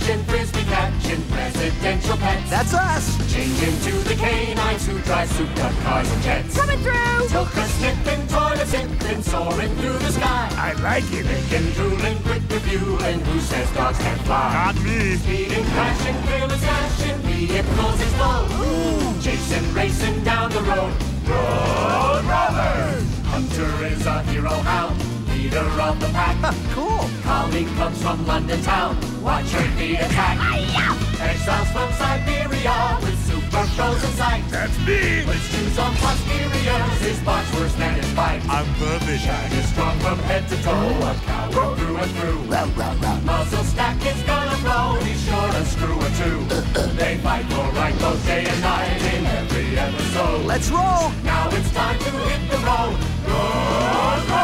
action, frisbee catching, presidential pets. That's us! Change into the canines who drive souped-up cars and jets. Coming through! Tilka sniffing, toilet sipping, soaring through the sky. I like it. Thinking, drooling, quick reviewing, who says dogs can't fly? Not me. Speeding, crashing, fearless dashing, vehicles explode. Chasing, racing down the road. Road Rovers! Hunter is a hero hound, leader of the pack. Cool. Collie comes from London town, watch her be attacked. Exiles from Siberia with super pros in sight. That's me. Let's choose on posteriors, his box worse than his bite. I'm perfect. Shag is strong from head to toe, a coward through and through. Muzzle stack is gonna blow, he's sure to screw or two. They fight for right both day and night in every episode. Let's roll. Now it's time to hit the road. Road, road.